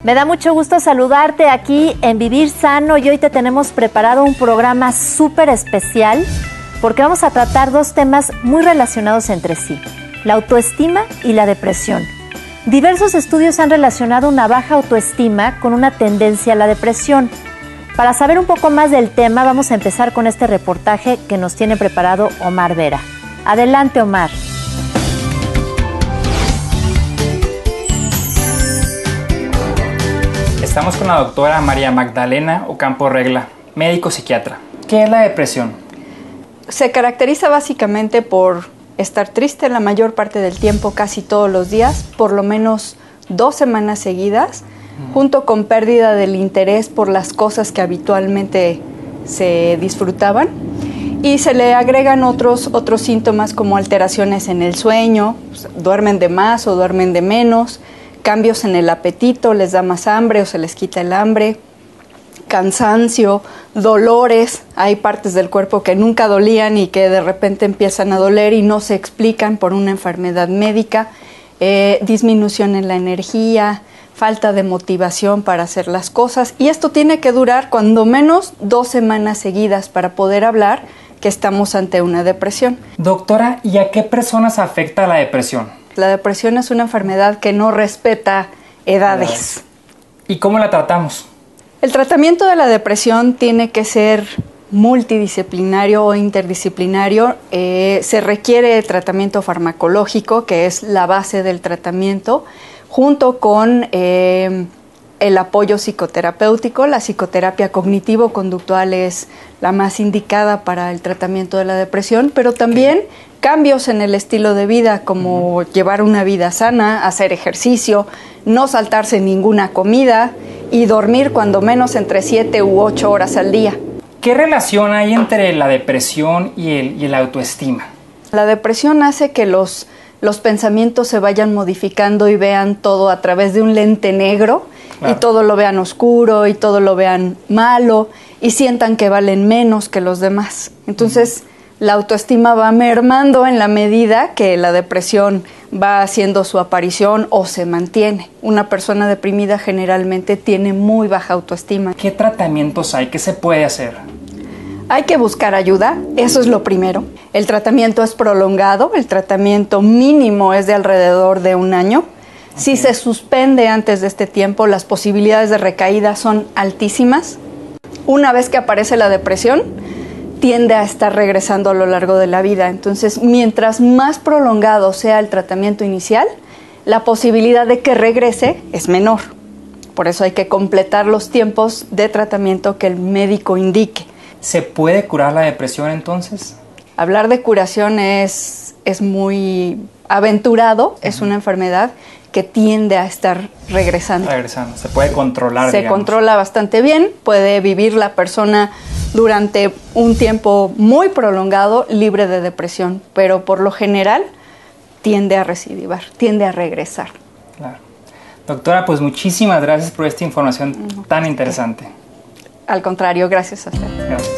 Me da mucho gusto saludarte aquí en Vivir Sano y hoy te tenemos preparado un programa súper especial porque vamos a tratar dos temas muy relacionados entre sí, la autoestima y la depresión. Diversos estudios han relacionado una baja autoestima con una tendencia a la depresión. Para saber un poco más del tema, vamos a empezar con este reportaje que nos tiene preparado Omar Vera. Adelante, Omar. Estamos con la doctora María Magdalena Ocampo Regla, médico psiquiatra. ¿Qué es la depresión? Se caracteriza básicamente por estar triste la mayor parte del tiempo, casi todos los días, por lo menos 2 semanas seguidas, junto con pérdida del interés por las cosas que habitualmente se disfrutaban. Y se le agregan otros síntomas como alteraciones en el sueño, duermen de más o duermen de menos, cambios en el apetito, les da más hambre o se les quita el hambre, cansancio, dolores, hay partes del cuerpo que nunca dolían y que de repente empiezan a doler y no se explican por una enfermedad médica, disminución en la energía, falta de motivación para hacer las cosas, y esto tiene que durar cuando menos 2 semanas seguidas para poder hablar que estamos ante una depresión. Doctora, ¿y a qué personas afecta la depresión? La depresión es una enfermedad que no respeta edades. ¿Y cómo la tratamos? El tratamiento de la depresión tiene que ser multidisciplinario o interdisciplinario. Se requiere tratamiento farmacológico, que es la base del tratamiento, junto con el apoyo psicoterapéutico. La psicoterapia cognitivo-conductual es la más indicada para el tratamiento de la depresión, pero también cambios en el estilo de vida, como llevar una vida sana, hacer ejercicio, no saltarse ninguna comida y dormir cuando menos entre 7 u 8 horas al día. ¿Qué relación hay entre la depresión y el autoestima? La depresión hace que los pensamientos se vayan modificando y vean todo a través de un lente negro, claro, y todo lo vean oscuro y todo lo vean malo y sientan que valen menos que los demás. Entonces, la autoestima va mermando en la medida que la depresión va haciendo su aparición o se mantiene. Una persona deprimida generalmente tiene muy baja autoestima. ¿Qué tratamientos hay? ¿Qué se puede hacer? Hay que buscar ayuda, eso es lo primero. El tratamiento es prolongado, el tratamiento mínimo es de alrededor de 1 año. Okay. Si se suspende antes de este tiempo, las posibilidades de recaída son altísimas. Una vez que aparece la depresión, tiende a estar regresando a lo largo de la vida. Entonces, mientras más prolongado sea el tratamiento inicial, la posibilidad de que regrese es menor. Por eso hay que completar los tiempos de tratamiento que el médico indique. ¿Se puede curar la depresión entonces? Hablar de curación es muy aventurado, es una enfermedad que tiende a estar regresando. Se puede controlar, Se controla bastante bien, puede vivir la persona durante un tiempo muy prolongado libre de depresión, pero por lo general tiende a recidivar, tiende a regresar. Claro. Doctora, pues muchísimas gracias por esta información tan interesante. Al contrario, gracias a usted. Gracias.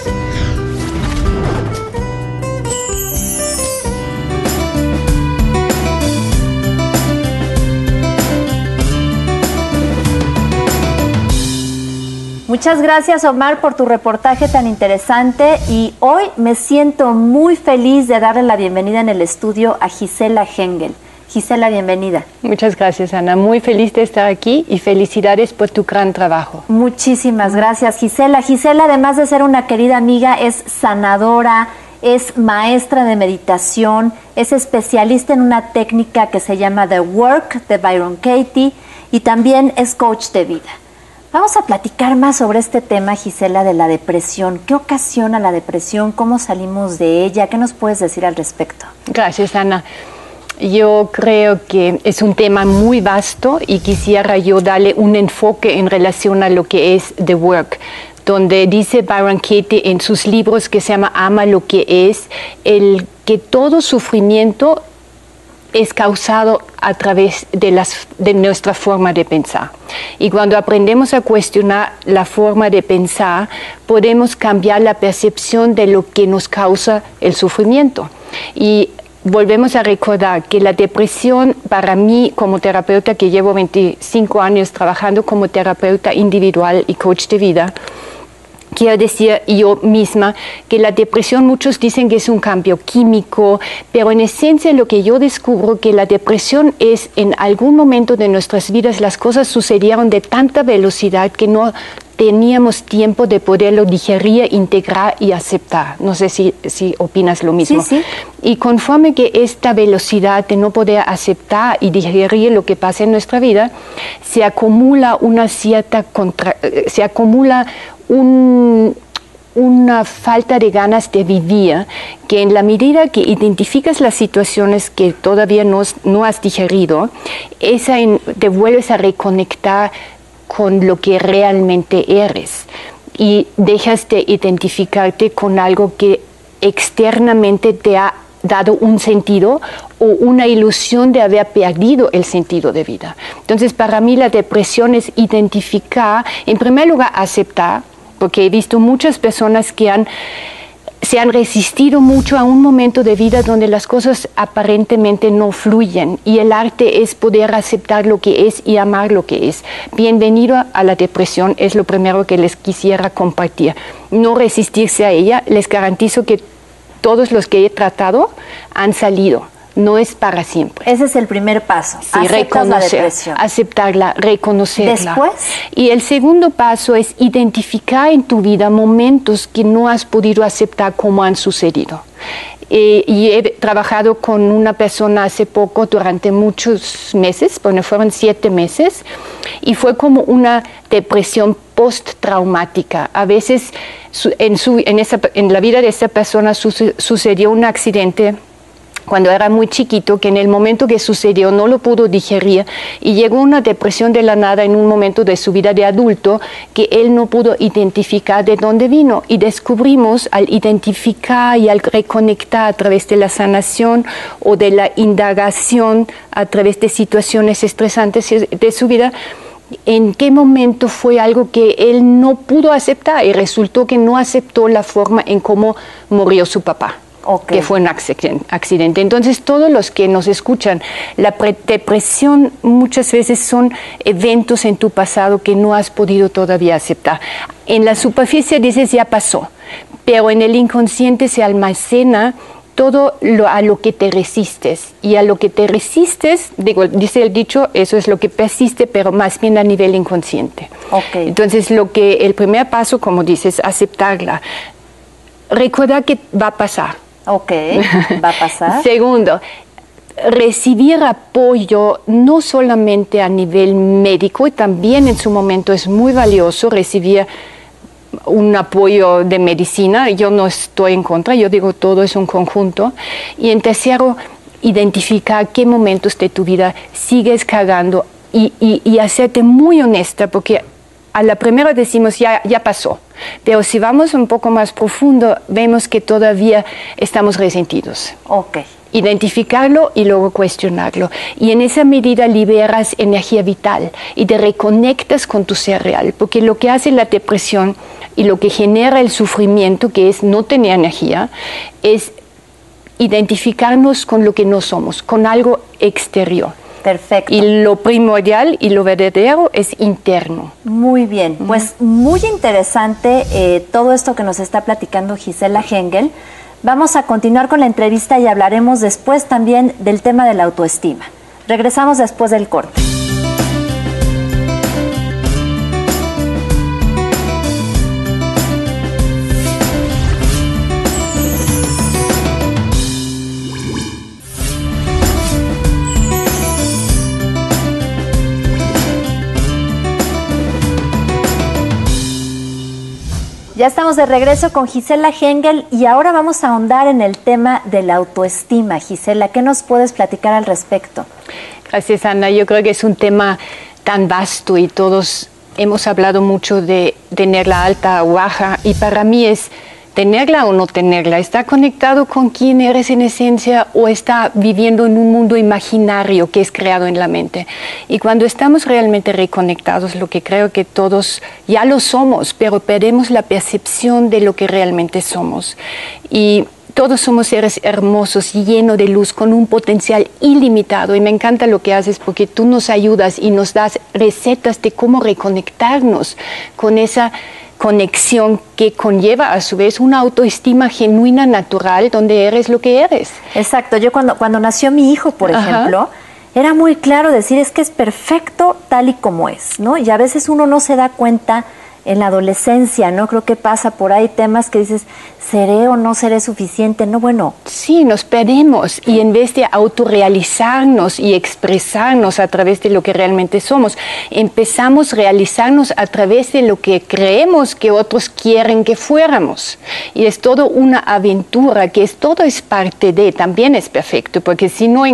Muchas gracias, Omar, por tu reportaje tan interesante, y hoy me siento muy feliz de darle la bienvenida en el estudio a Gisela Hengel. Gisela, bienvenida. Muchas gracias, Ana. Muy feliz de estar aquí y felicidades por tu gran trabajo. Muchísimas gracias, Gisela. Gisela, además de ser una querida amiga, es sanadora, es maestra de meditación, es especialista en una técnica que se llama The Work de Byron Katie y también es coach de vida. Vamos a platicar más sobre este tema, Gisela, de la depresión. ¿Qué ocasiona la depresión? ¿Cómo salimos de ella? ¿Qué nos puedes decir al respecto? Gracias, Ana. Yo creo que es un tema muy vasto y quisiera yo darle un enfoque en relación a lo que es The Work, donde dice Byron Katie en sus libros que se llama Ama lo que es, el que todo sufrimiento es causado a través de nuestra forma de pensar. Y cuando aprendemos a cuestionar la forma de pensar, podemos cambiar la percepción de lo que nos causa el sufrimiento. Y volvemos a recordar que la depresión, para mí como terapeuta, que llevo 25 años trabajando como terapeuta individual y coach de vida, quiero decir yo misma que la depresión, muchos dicen que es un cambio químico, pero en esencia lo que yo descubro que la depresión es en algún momento de nuestras vidas las cosas sucedieron de tanta velocidad que no teníamos tiempo de poderlo digerir, integrar y aceptar. No sé si opinas lo mismo. Sí, sí. Y conforme que esta velocidad de no poder aceptar y digerir lo que pasa en nuestra vida, se acumula una falta de ganas de vivir, que en la medida que identificas las situaciones que todavía no has digerido, te vuelves a reconectar con lo que realmente eres y dejas de identificarte con algo que externamente te ha dado un sentido o una ilusión de haber perdido el sentido de vida. Entonces, para mí la depresión es identificar, en primer lugar, aceptar, porque he visto muchas personas que se han resistido mucho a un momento de vida donde las cosas aparentemente no fluyen, y el arte es poder aceptar lo que es y amar lo que es. Bienvenido a la depresión, es lo primero que les quisiera compartir. No resistirse a ella, les garantizo que todos los que he tratado han salido. No es para siempre. Ese es el primer paso. Sí, reconocer, aceptarla, reconocerla. ¿Después? Y el segundo paso es identificar en tu vida momentos que no has podido aceptar como han sucedido. Y he trabajado con una persona hace poco durante muchos meses, bueno, fueron 7 meses, y fue como una depresión post-traumática. A veces en la vida de esa persona sucedió un accidente cuando era muy chiquito, que en el momento que sucedió no lo pudo digerir y llegó una depresión de la nada en un momento de su vida de adulto que él no pudo identificar de dónde vino, y descubrimos al identificar y al reconectar a través de la sanación o de la indagación a través de situaciones estresantes de su vida, en qué momento fue algo que él no pudo aceptar, y resultó que no aceptó la forma en cómo murió su papá. Okay. Que fue un accidente. Entonces, todos los que nos escuchan, la depresión muchas veces son eventos en tu pasado que no has podido todavía aceptar. En la superficie dices ya pasó, pero en el inconsciente se almacena todo a lo que te resistes, y a lo que te resistes, dice el dicho, eso es lo que persiste, pero más bien a nivel inconsciente. Okay. Entonces, el primer paso, como dices, aceptarla. Recordar que va a pasar. Ok, va a pasar. Segundo, recibir apoyo no solamente a nivel médico, y también en su momento es muy valioso recibir un apoyo de medicina. Yo no estoy en contra, yo digo todo es un conjunto. Y en tercero, identificar qué momentos de tu vida sigues cagando y hacerte muy honesta, porque a la primera decimos ya pasó, pero si vamos un poco más profundo vemos que todavía estamos resentidos. Okay. Identificarlo y luego cuestionarlo, y en esa medida liberas energía vital y te reconectas con tu ser real, porque lo que hace la depresión y lo que genera el sufrimiento, que es no tener energía, es identificarnos con lo que no somos, con algo exterior. Perfecto. Y lo primordial y lo verdadero es interno. Muy bien, pues muy interesante todo esto que nos está platicando Gisela Hengel. Vamos a continuar con la entrevista y hablaremos después también del tema de la autoestima. Regresamos después del corte. Ya estamos de regreso con Gisela Hengel y ahora vamos a ahondar en el tema de la autoestima. Gisela, ¿qué nos puedes platicar al respecto? Gracias, Ana. Yo creo que es un tema tan vasto y todos hemos hablado mucho de tenerla alta o baja, y para mí es tenerla o no tenerla. ¿Está conectado con quién eres en esencia o está viviendo en un mundo imaginario que es creado en la mente? Y cuando estamos realmente reconectados, lo que creo que todos ya lo somos, pero perdemos la percepción de lo que realmente somos. Y todos somos seres hermosos, llenos de luz, con un potencial ilimitado. Y me encanta lo que haces porque tú nos ayudas y nos das recetas de cómo reconectarnos con esa conexión que conlleva a su vez una autoestima genuina, natural, donde eres lo que eres. Exacto. Yo cuando nació mi hijo, por ejemplo, era muy claro decir, es que es perfecto tal y como es, ¿no? Y a veces uno no se da cuenta en la adolescencia, ¿no? Creo que pasa por ahí temas que dices, ¿seré o no seré suficiente? No, bueno. Sí, nos perdemos y en vez de autorrealizarnos y expresarnos a través de lo que realmente somos, empezamos a realizarnos a través de lo que creemos que otros quieren que fuéramos. Y es todo una aventura, que todo es parte de, también es perfecto, porque si no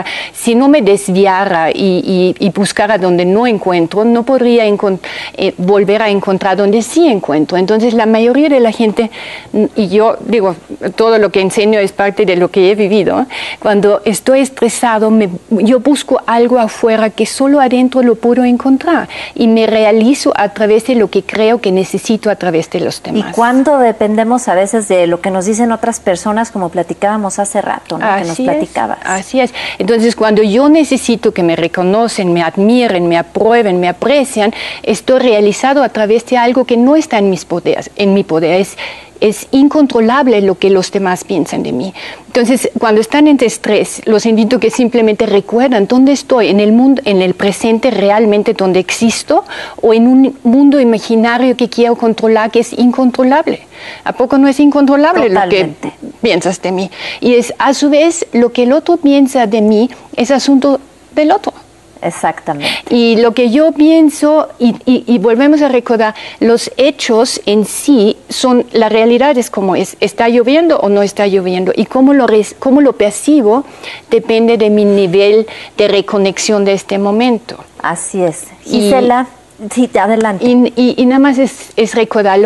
me desviara y buscara donde no encuentro, no podría volver a encontrar donde sí encuentro. Entonces la mayoría de la gente, y yo digo, todo lo que enseño es parte de lo que he vivido, cuando estoy estresado yo busco algo afuera que solo adentro lo puedo encontrar y me realizo a través de lo que creo que necesito a través de los demás. Y cuando dependemos a veces de lo que nos dicen otras personas, como platicábamos hace rato, ¿no? Que nos platicabas. Así es. Entonces cuando yo necesito que me reconocen, me admiren, me aprueben, me aprecian, estoy realizado a través de algo que no está en mi poder. Es incontrolable lo que los demás piensan de mí. Entonces, cuando están en estrés, los invito a que simplemente recuerden dónde estoy, en el mundo, en el presente realmente donde existo, o en un mundo imaginario que quiero controlar, que es incontrolable. ¿A poco no es incontrolable Totalmente. lo que piensas de mí? Y es, a su vez, lo que el otro piensa de mí es asunto del otro. Exactamente. Y lo que yo pienso, y volvemos a recordar, los hechos en sí la realidad es como es. ¿Está lloviendo o no está lloviendo? Y cómo lo percibo depende de mi nivel de reconexión de este momento. Así es. Gisela, sí, adelante. Y nada más es recordar,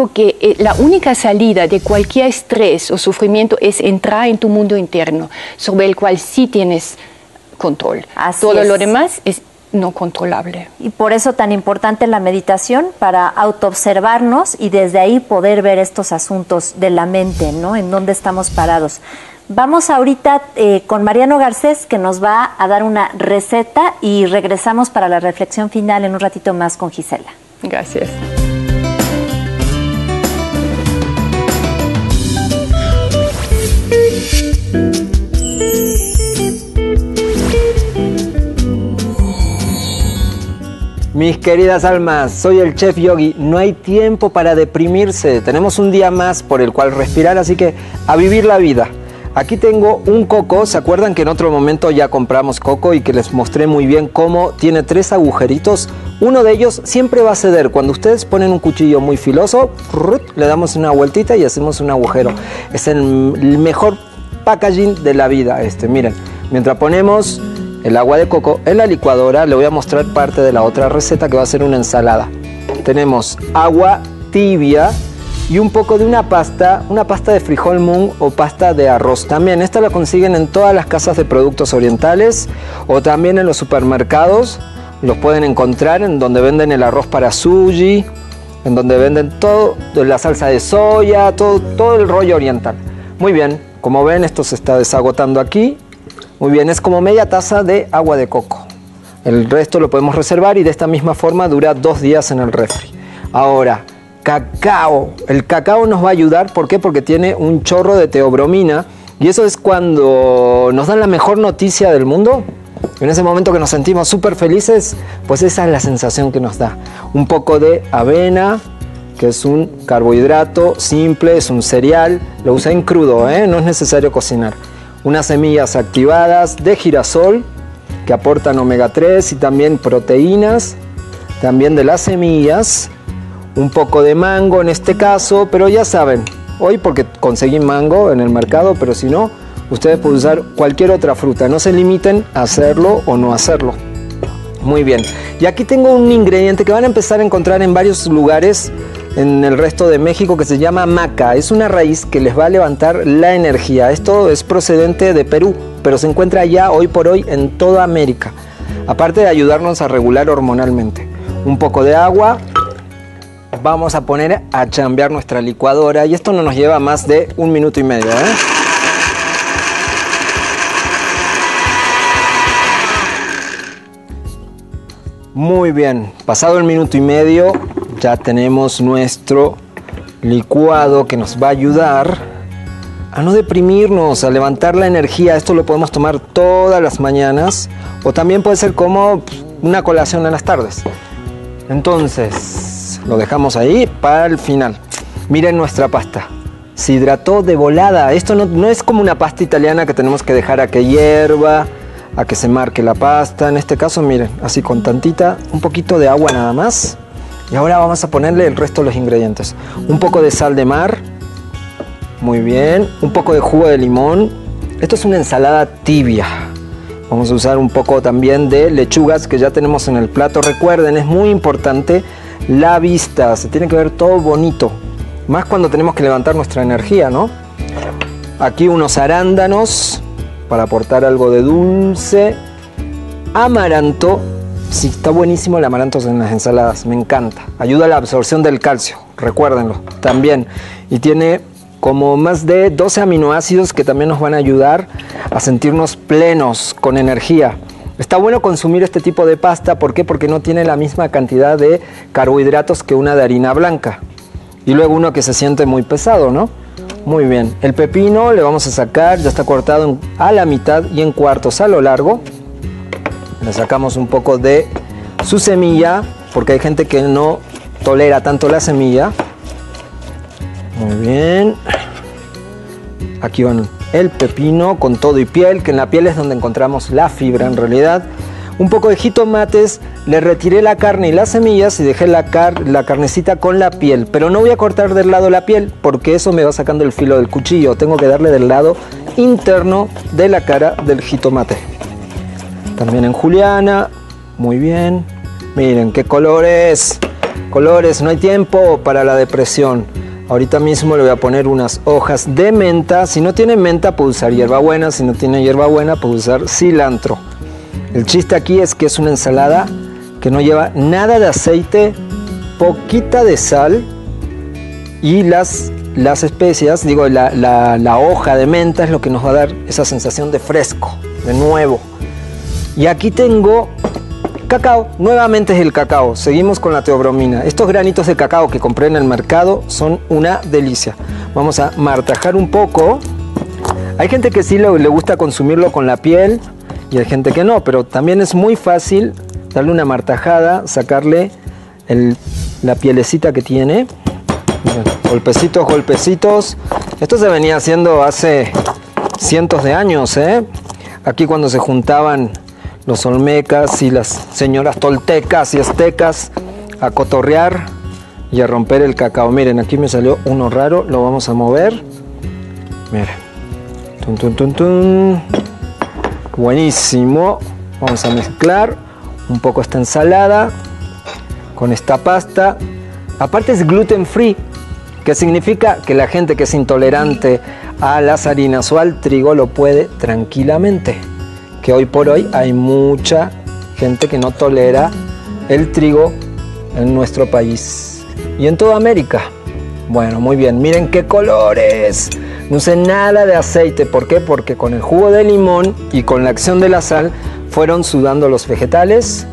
la única salida de cualquier estrés o sufrimiento es entrar en tu mundo interno, sobre el cual sí tienes control. Todo lo demás es no controlable. Y por eso tan importante la meditación, para autoobservarnos y desde ahí poder ver estos asuntos de la mente, ¿no? En dónde estamos parados. Vamos ahorita con Mariano Garcés, que nos va a dar una receta, y regresamos para la reflexión final en un ratito más con Gisela. Gracias. Mis queridas almas, soy el Chef Yogi. No hay tiempo para deprimirse. Tenemos un día más por el cual respirar, así que a vivir la vida. Aquí tengo un coco. ¿Se acuerdan que en otro momento ya compramos coco y que les mostré muy bien cómo tiene 3 agujeritos? Uno de ellos siempre va a ceder. Cuando ustedes ponen un cuchillo muy filoso, le damos una vueltita y hacemos un agujero. Es el mejor packaging de la vida. Miren, mientras ponemos el agua de coco en la licuadora, le voy a mostrar parte de la otra receta, que va a ser una ensalada. Tenemos agua tibia y un poco de una pasta de frijol mung o pasta de arroz. También esta la consiguen en todas las casas de productos orientales o también en los supermercados. Los pueden encontrar en donde venden el arroz para sushi, en donde venden todo, la salsa de soya, todo el rollo oriental. Muy bien, como ven, esto se está desagotando aquí. Muy bien, es como media taza de agua de coco. El resto lo podemos reservar y de esta misma forma dura 2 días en el refri. Ahora, cacao. El cacao nos va a ayudar, ¿por qué? Porque tiene un chorro de teobromina y eso es cuando nos dan la mejor noticia del mundo. En ese momento que nos sentimos súper felices, pues esa es la sensación que nos da. Un poco de avena, que es un carbohidrato simple, es un cereal. Lo usé en crudo, no es necesario cocinar. Unas semillas activadas de girasol que aportan omega 3 y también proteínas, también de las semillas, un poco de mango en este caso, pero ya saben, hoy porque conseguí mango en el mercado, pero si no, ustedes pueden usar cualquier otra fruta, no se limiten a hacerlo o no hacerlo. Muy bien, y aquí tengo un ingrediente que van a empezar a encontrar en varios lugares en el resto de México, que se llama maca. Es una raíz que les va a levantar la energía. Esto es procedente de Perú, pero se encuentra ya hoy por hoy en toda América, aparte de ayudarnos a regular hormonalmente. Un poco de agua, vamos a poner a chambear nuestra licuadora y esto no nos lleva más de 1 minuto y medio, ¿eh? Muy bien, pasado el minuto y medio ya tenemos nuestro licuado que nos va a ayudar a no deprimirnos, a levantar la energía. Esto lo podemos tomar todas las mañanas o también puede ser como una colación en las tardes. Entonces, lo dejamos ahí para el final. Miren nuestra pasta. Se hidrató de volada. Esto no es como una pasta italiana que tenemos que dejar a que hierva, a que se marque la pasta. En este caso, miren, así con tantita, un poquito de agua nada más. Y ahora vamos a ponerle el resto de los ingredientes. Un poco de sal de mar. Muy bien. Un poco de jugo de limón. Esto es una ensalada tibia. Vamos a usar un poco también de lechugas que ya tenemos en el plato. Recuerden, es muy importante la vista. Se tiene que ver todo bonito. Más cuando tenemos que levantar nuestra energía, ¿no? Aquí unos arándanos para aportar algo de dulce. Amaranto. Sí, está buenísimo el amaranto en las ensaladas. Me encanta. Ayuda a la absorción del calcio. Recuérdenlo también. Y tiene como más de 12 aminoácidos que también nos van a ayudar a sentirnos plenos, con energía. Está bueno consumir este tipo de pasta. ¿Por qué? Porque no tiene la misma cantidad de carbohidratos que una de harina blanca. Y luego uno que se siente muy pesado, ¿no? Muy bien. El pepino le vamos a sacar, ya está cortado a la mitad y en cuartos a lo largo. Le sacamos un poco de su semilla, porque hay gente que no tolera tanto la semilla. Muy bien. Aquí van el pepino con todo y piel, que en la piel es donde encontramos la fibra en realidad. Un poco de jitomates, le retiré la carne y las semillas y dejé la carnecita con la piel. Pero no voy a cortar del lado la piel, porque eso me va sacando el filo del cuchillo. Tengo que darle del lado interno de la cara del jitomate. También en juliana, muy bien. Miren qué colores, colores, no hay tiempo para la depresión. Ahorita mismo le voy a poner unas hojas de menta. Si no tiene menta, puede usar hierbabuena. Si no tiene hierbabuena, puede usar cilantro. El chiste aquí es que es una ensalada que no lleva nada de aceite, poquita de sal y las especias, digo, la hoja de menta es lo que nos va a dar esa sensación de fresco, de nuevo. Y aquí tengo cacao, nuevamente es el cacao, seguimos con la teobromina. Estos granitos de cacao que compré en el mercado son una delicia. Vamos a martajar un poco. Hay gente que sí le gusta consumirlo con la piel y hay gente que no, pero también es muy fácil darle una martajada, sacarle la pielecita que tiene. Miren, golpecitos, golpecitos. Esto se venía haciendo hace cientos de años, ¿eh? Aquí cuando se juntaban los olmecas y las señoras toltecas y aztecas a cotorrear y a romper el cacao. Miren, aquí me salió uno raro, lo vamos a mover. Miren. Tun, tun, tun, tun. Buenísimo. Vamos a mezclar un poco esta ensalada con esta pasta. Aparte es gluten free, que significa que la gente que es intolerante a las harinas o al trigo lo puede tranquilamente. Que hoy por hoy hay mucha gente que no tolera el trigo en nuestro país y en toda América. Bueno, muy bien, miren qué colores. No usé nada de aceite. ¿Por qué? Porque con el jugo de limón y con la acción de la sal fueron sudando los vegetales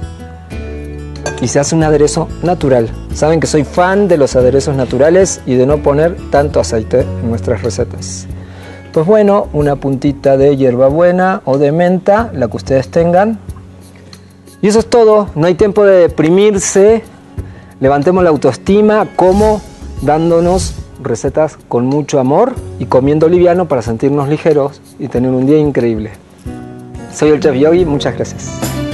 y se hace un aderezo natural. Saben que soy fan de los aderezos naturales y de no poner tanto aceite en nuestras recetas. Pues bueno, una puntita de hierbabuena o de menta, la que ustedes tengan. Y eso es todo, no hay tiempo de deprimirse. Levantemos la autoestima, como dándonos recetas con mucho amor y comiendo liviano para sentirnos ligeros y tener un día increíble. Soy el Chef Yogi, muchas gracias.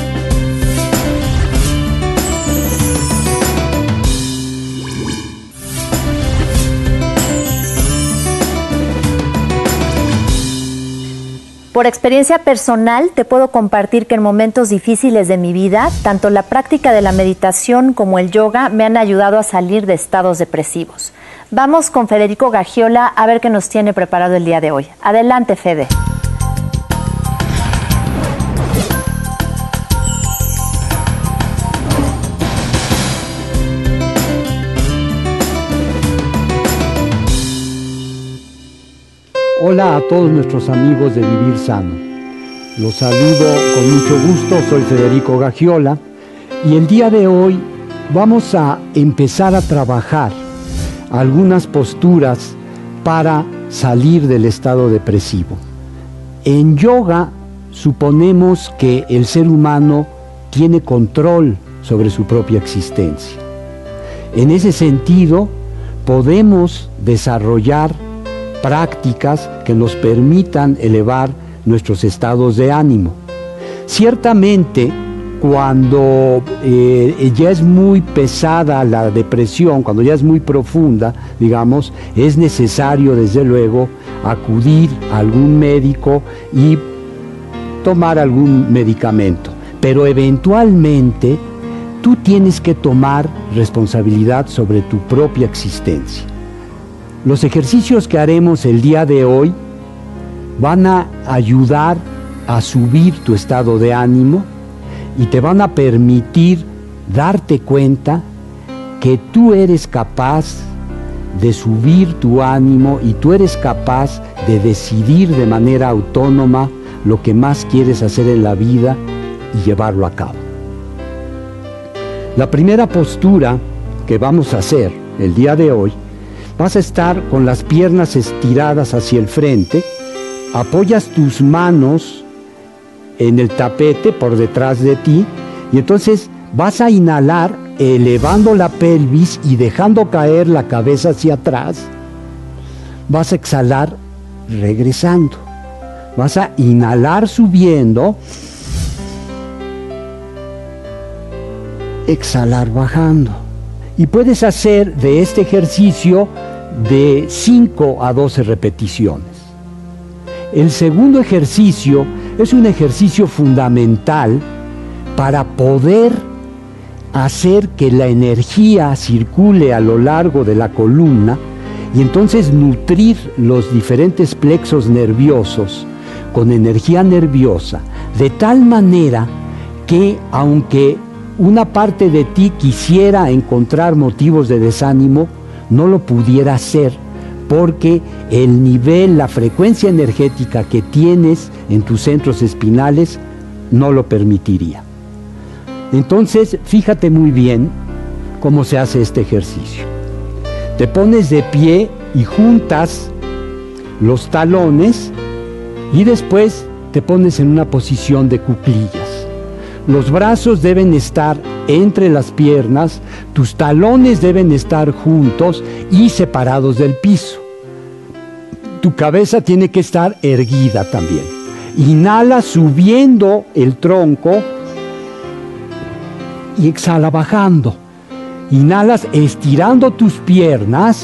Por experiencia personal, te puedo compartir que en momentos difíciles de mi vida, tanto la práctica de la meditación como el yoga me han ayudado a salir de estados depresivos. Vamos con Federico Gagiola a ver qué nos tiene preparado el día de hoy. Adelante, Fede. Hola a todos nuestros amigos de Vivir Sano. Los saludo con mucho gusto, soy Federico Gagiola y el día de hoy vamos a empezar a trabajar algunas posturas para salir del estado depresivo. En yoga suponemos que el ser humano tiene control sobre su propia existencia. En ese sentido, podemos desarrollar prácticas que nos permitan elevar nuestros estados de ánimo. Ciertamente, cuando ya es muy pesada la depresión, cuando ya es muy profunda, digamos, es necesario, desde luego, acudir a algún médico y tomar algún medicamento. Pero eventualmente, tú tienes que tomar responsabilidad sobre tu propia existencia. Los ejercicios que haremos el día de hoy van a ayudar a subir tu estado de ánimo y te van a permitir darte cuenta que tú eres capaz de subir tu ánimo y tú eres capaz de decidir de manera autónoma lo que más quieres hacer en la vida y llevarlo a cabo. La primera postura que vamos a hacer el día de hoy, vas a estar con las piernas estiradas hacia el frente, apoyas tus manos en el tapete por detrás de ti y entonces vas a inhalar elevando la pelvis y dejando caer la cabeza hacia atrás. Vas a exhalar regresando. Vas a inhalar subiendo, exhalar bajando. Y puedes hacer de este ejercicio de 5 a 12 repeticiones. El segundo ejercicio es un ejercicio fundamental para poder hacer que la energía circule a lo largo de la columna y entonces nutrir los diferentes plexos nerviosos con energía nerviosa, de tal manera que aunque una parte de ti quisiera encontrar motivos de desánimo, no lo pudiera hacer porque el nivel, la frecuencia energética que tienes en tus centros espinales no lo permitiría. Entonces, fíjate muy bien cómo se hace este ejercicio. Te pones de pie y juntas los talones y después te pones en una posición de cuclillas. Los brazos deben estar entre las piernas, tus talones deben estar juntos y separados del piso. Tu cabeza tiene que estar erguida también. Inhala subiendo el tronco y exhala bajando. Inhalas estirando tus piernas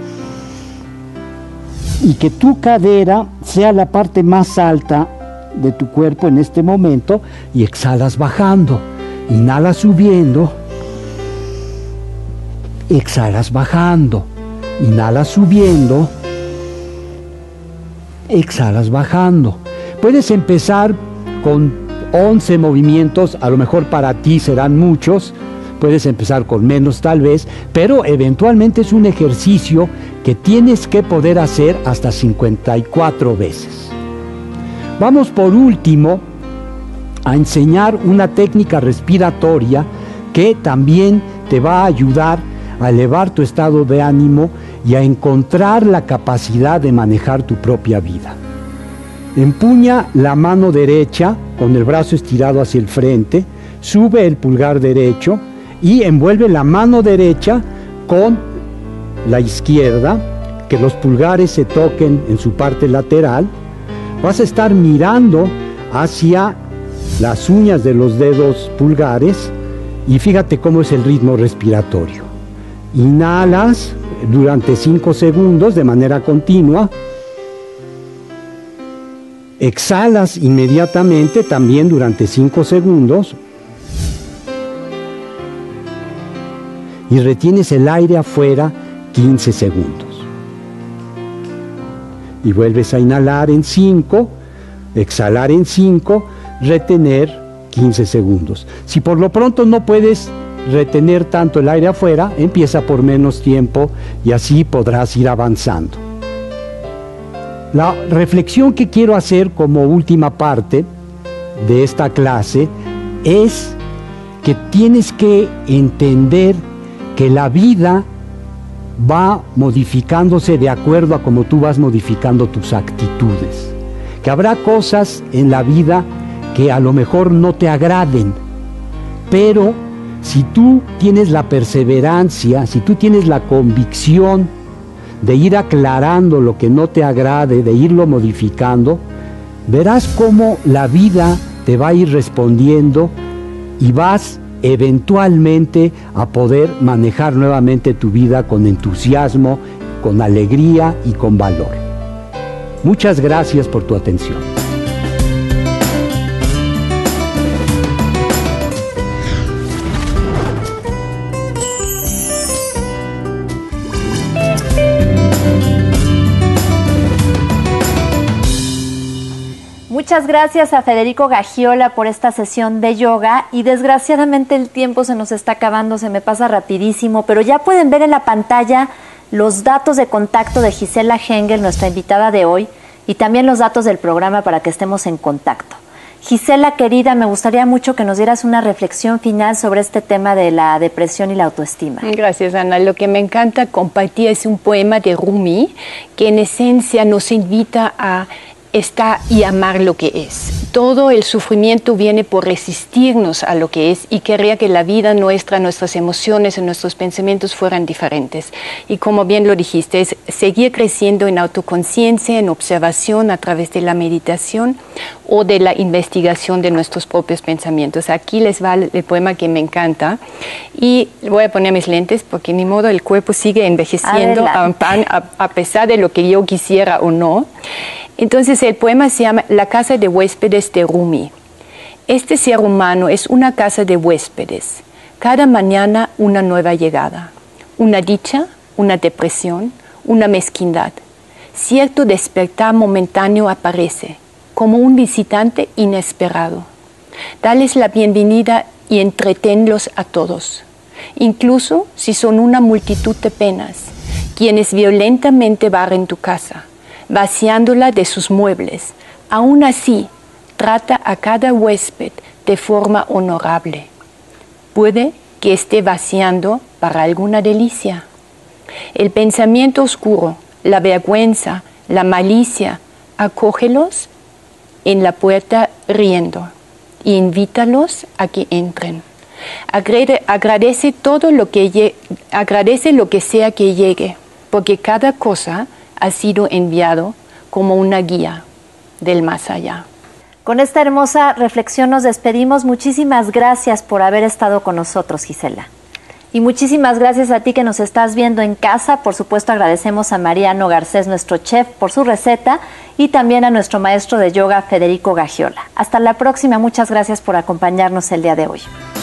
y que tu cadera sea la parte más alta de tu cuerpo en este momento y exhalas bajando. Inhalas subiendo, exhalas bajando. Inhalas subiendo, exhalas bajando. Puedes empezar con 11 movimientos, a lo mejor para ti serán muchos, puedes empezar con menos tal vez, pero eventualmente es un ejercicio que tienes que poder hacer hasta 54 veces. Vamos por último a enseñar una técnica respiratoria que también te va a ayudar a elevar tu estado de ánimo y a encontrar la capacidad de manejar tu propia vida. Empuña la mano derecha con el brazo estirado hacia el frente, sube el pulgar derecho y envuelve la mano derecha con la izquierda, que los pulgares se toquen en su parte lateral. Vas a estar mirando hacia las uñas de los dedos pulgares y fíjate cómo es el ritmo respiratorio. Inhalas durante 5 segundos de manera continua. Exhalas inmediatamente también durante 5 segundos. Y retienes el aire afuera 15 segundos. Y vuelves a inhalar en 5, exhalar en 5, retener 15 segundos. Si por lo pronto no puedes retener tanto el aire afuera, empieza por menos tiempo y así podrás ir avanzando. La reflexión que quiero hacer como última parte de esta clase es que tienes que entender que la vida va modificándose de acuerdo a cómo tú vas modificando tus actitudes. Que habrá cosas en la vida que a lo mejor no te agraden, pero si tú tienes la perseverancia, si tú tienes la convicción de ir aclarando lo que no te agrade, de irlo modificando, verás cómo la vida te va a ir respondiendo y vas eventualmente a poder manejar nuevamente tu vida con entusiasmo, con alegría y con valor. Muchas gracias por tu atención. Muchas gracias a Federico Gagiola por esta sesión de yoga y desgraciadamente el tiempo se nos está acabando, se me pasa rapidísimo, pero ya pueden ver en la pantalla los datos de contacto de Gisela Hengel, nuestra invitada de hoy, y también los datos del programa para que estemos en contacto. Gisela, querida, me gustaría mucho que nos dieras una reflexión final sobre este tema de la depresión y la autoestima. Gracias, Ana. Lo que me encanta compartir es un poema de Rumi que en esencia nos invita a estar y amar lo que es. Todo el sufrimiento viene por resistirnos a lo que es y querría que la vida nuestra, nuestras emociones y nuestros pensamientos fueran diferentes. Y como bien lo dijiste, es seguir creciendo en autoconciencia, en observación a través de la meditación o de la investigación de nuestros propios pensamientos. Aquí les va el poema que me encanta y voy a poner mis lentes porque ni modo el cuerpo sigue envejeciendo a pesar de lo que yo quisiera o no. Entonces el poema se llama La casa de huéspedes de Rumi. Este ser humano es una casa de huéspedes. Cada mañana una nueva llegada. Una dicha, una depresión, una mezquindad. Cierto despertar momentáneo aparece, como un visitante inesperado. Dales la bienvenida y entretenlos a todos, incluso si son una multitud de penas, quienes violentamente barren tu casa, vaciándola de sus muebles. Aún así, trata a cada huésped de forma honorable. Puede que esté vaciando para alguna delicia. El pensamiento oscuro, la vergüenza, la malicia, acógelos en la puerta riendo e invítalos a que entren. Agradece lo que sea que llegue, porque cada cosa ha sido enviado como una guía del más allá. Con esta hermosa reflexión nos despedimos. Muchísimas gracias por haber estado con nosotros, Gisela. Y muchísimas gracias a ti que nos estás viendo en casa. Por supuesto, agradecemos a Mariano Garcés, nuestro chef, por su receta y también a nuestro maestro de yoga, Federico Gagiola. Hasta la próxima. Muchas gracias por acompañarnos el día de hoy.